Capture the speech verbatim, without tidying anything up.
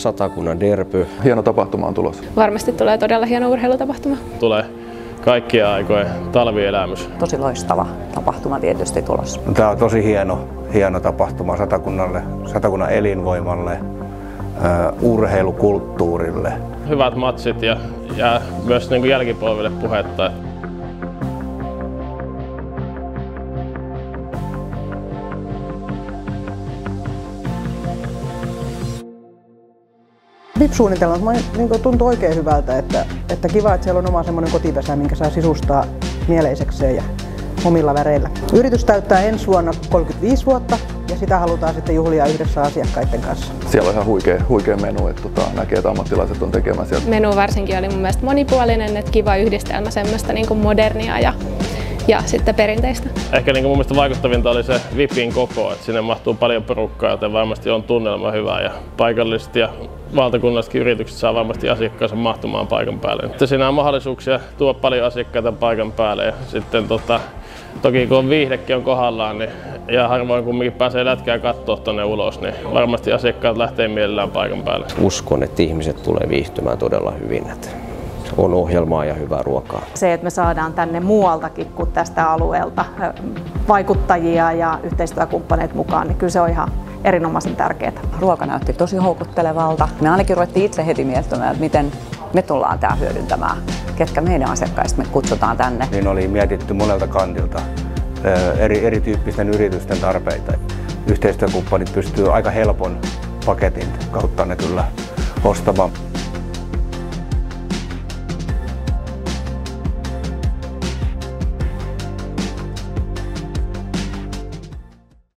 Satakunnan derby. Hieno tapahtuma on tulossa. Varmasti tulee todella hieno urheilutapahtuma. Tulee kaikkien aikojen talvielämys. Tosi loistava tapahtuma tietysti tulossa. Tämä on tosi hieno, hieno tapahtuma Satakunnalle, Satakunnan elinvoimalle, uh, urheilukulttuurille. Hyvät matsit ja, ja myös niin kuin jälkipolville puhetta. V I P-suunnitelma niin tuntuu oikein hyvältä, että, että kiva, että siellä on oma semmoinen kotipesä, minkä saa sisustaa mieleisekseen ja omilla väreillä. Yritys täyttää ensi vuonna kolmekymmentäviisi vuotta ja sitä halutaan sitten juhlia yhdessä asiakkaiden kanssa. Siellä on ihan huikea, huikea menu, että tota, näkee, että ammattilaiset on tekemässä. Menu varsinkin oli mun mielestä monipuolinen, että kiva yhdistelmä semmoista niin kuin modernia ja ja sitten perinteistä. Ehkä niin kuin mun mielestä vaikuttavinta oli se V I Pin koko, että sinne mahtuu paljon porukkaa, joten varmasti on tunnelma hyvä ja paikalliset ja valtakunnallisetkin yritykset saa varmasti asiakkaansa mahtumaan paikan päälle. Sitten siinä on mahdollisuuksia tuoda paljon asiakkaita paikan päälle ja sitten tota, toki kun viihdekin on kohdallaan niin, ja harvoin kumminkin pääsee lätkää katsoa tuonne ulos, niin varmasti asiakkaat lähtee mielellään paikan päälle. Uskon, että ihmiset tulee viihtymään todella hyvin. Että on ohjelmaa ja hyvää ruokaa. Se, että me saadaan tänne muualtakin kuin tästä alueelta vaikuttajia ja yhteistyökumppaneita mukaan, niin kyllä se on ihan erinomaisen tärkeää. Ruoka näytti tosi houkuttelevalta. Me ainakin ruvettiin itse heti miettimään, että miten me tullaan tää hyödyntämään, ketkä meidän asiakkaista me kutsutaan tänne. Niin oli mietitty monelta kantilta eri, erityyppisten yritysten tarpeita. Yhteistyökumppanit pystyy aika helpon paketin kautta ne kyllä ostamaan.